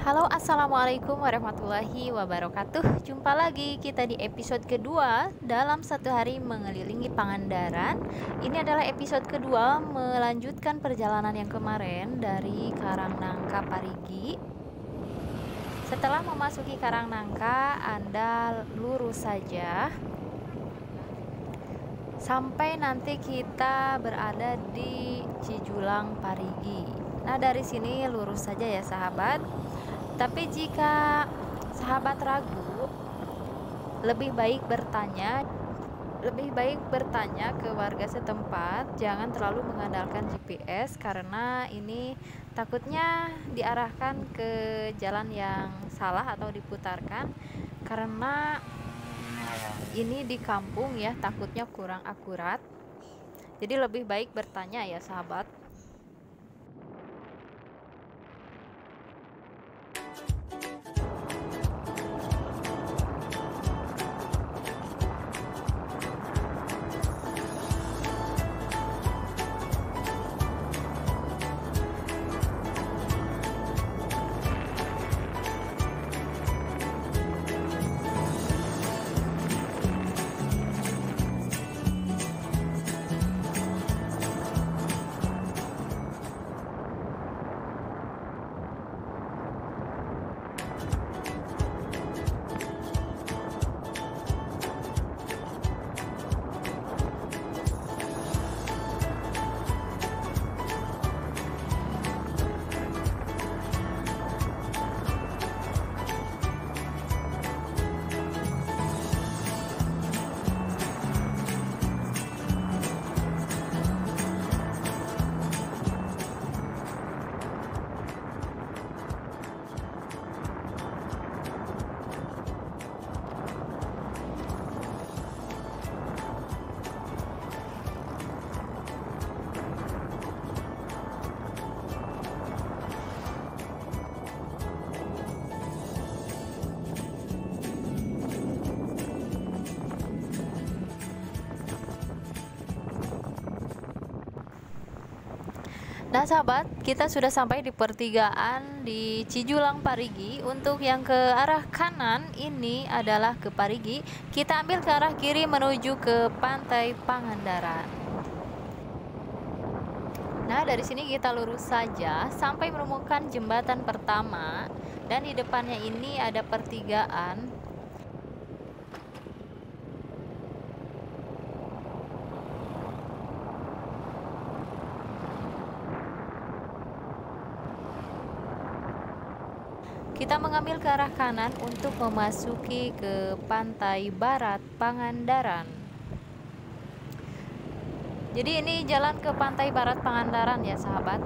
Halo, assalamualaikum warahmatullahi wabarakatuh. Jumpa lagi kita di episode kedua dalam satu hari mengelilingi Pangandaran. Ini adalah episode kedua melanjutkan perjalanan yang kemarin dari Karangnangka Parigi. Setelah memasuki Karangnangka, Anda lurus saja sampai nanti kita berada di Cijulang Parigi. Nah, dari sini lurus saja ya sahabat. Tapi jika sahabat ragu, lebih baik bertanya ke warga setempat. Jangan terlalu mengandalkan GPS karena ini takutnya diarahkan ke jalan yang salah atau diputarkan, karena ini di kampung ya, takutnya kurang akurat. Jadi lebih baik bertanya ya sahabat. Nah sahabat, kita sudah sampai di pertigaan di Cijulang Parigi. Untuk yang ke arah kanan ini adalah ke Parigi. Kita ambil ke arah kiri menuju ke Pantai Pangandaran. Nah, dari sini kita lurus saja sampai menemukan jembatan pertama, dan di depannya ini ada pertigaan. Kita mengambil ke arah kanan untuk memasuki ke pantai barat Pangandaran. Jadi ini jalan ke pantai barat Pangandaran ya sahabat.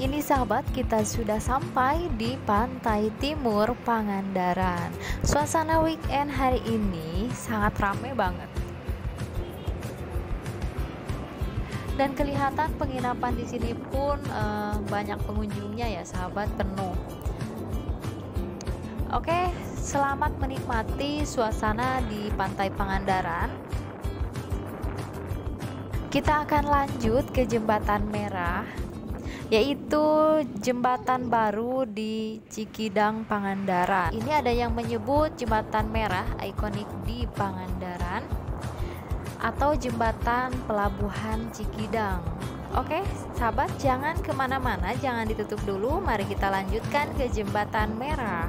ini sahabat, kita sudah sampai di Pantai Timur Pangandaran. Suasana weekend hari ini sangat ramai banget. Dan kelihatan penginapan di sini pun banyak pengunjungnya ya sahabat, penuh. Oke, selamat menikmati suasana di Pantai Pangandaran. Kita akan lanjut ke Jembatan Merah, yaitu jembatan baru di Cikidang Pangandaran. Ini ada yang menyebut Jembatan Merah ikonik di Pangandaran atau Jembatan Pelabuhan Cikidang. Oke sahabat, jangan kemana-mana, jangan ditutup dulu. Mari kita lanjutkan ke Jembatan Merah.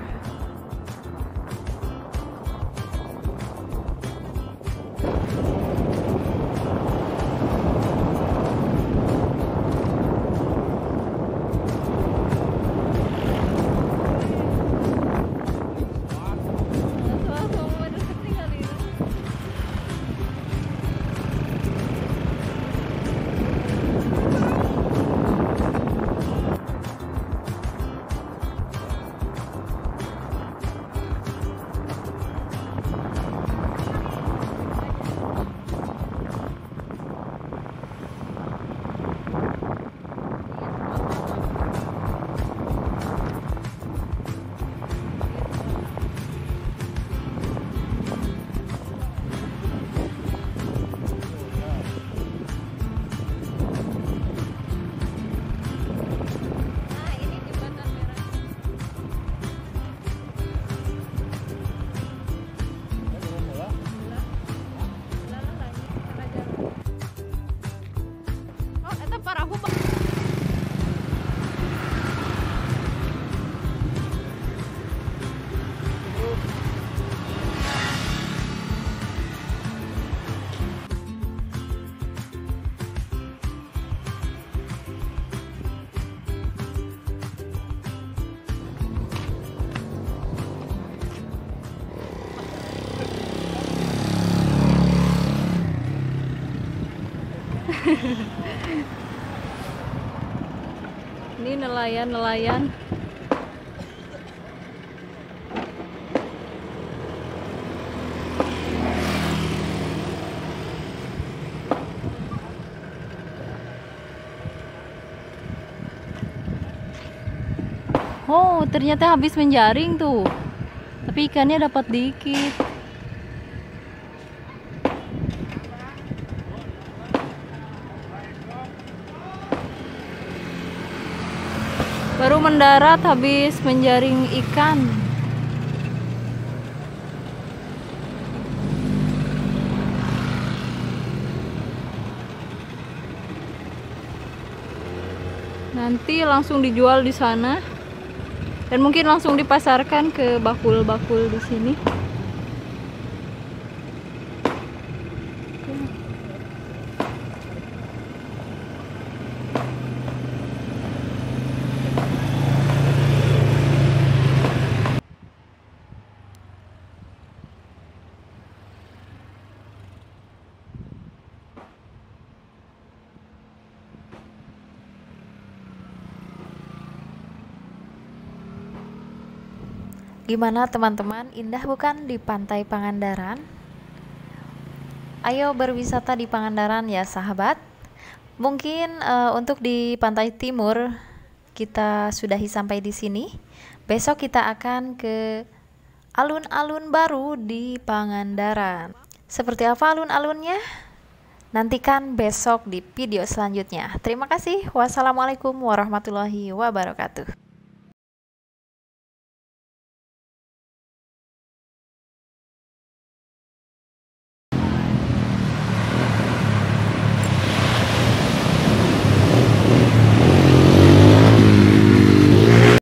Ini nelayan-nelayan. Oh, ternyata habis menjaring tuh. Tapi ikannya dapat dikit. Baru mendarat habis menjaring ikan. Nanti langsung dijual di sana. Dan mungkin langsung dipasarkan ke bakul-bakul di sini. Gimana teman-teman, indah bukan di Pantai Pangandaran? Ayo berwisata di Pangandaran ya sahabat. Mungkin untuk di Pantai Timur kita sudahi sampai di sini. Besok kita akan ke alun-alun baru di Pangandaran. Seperti apa alun-alunnya? Nantikan besok di video selanjutnya. Terima kasih. Wassalamualaikum warahmatullahi wabarakatuh.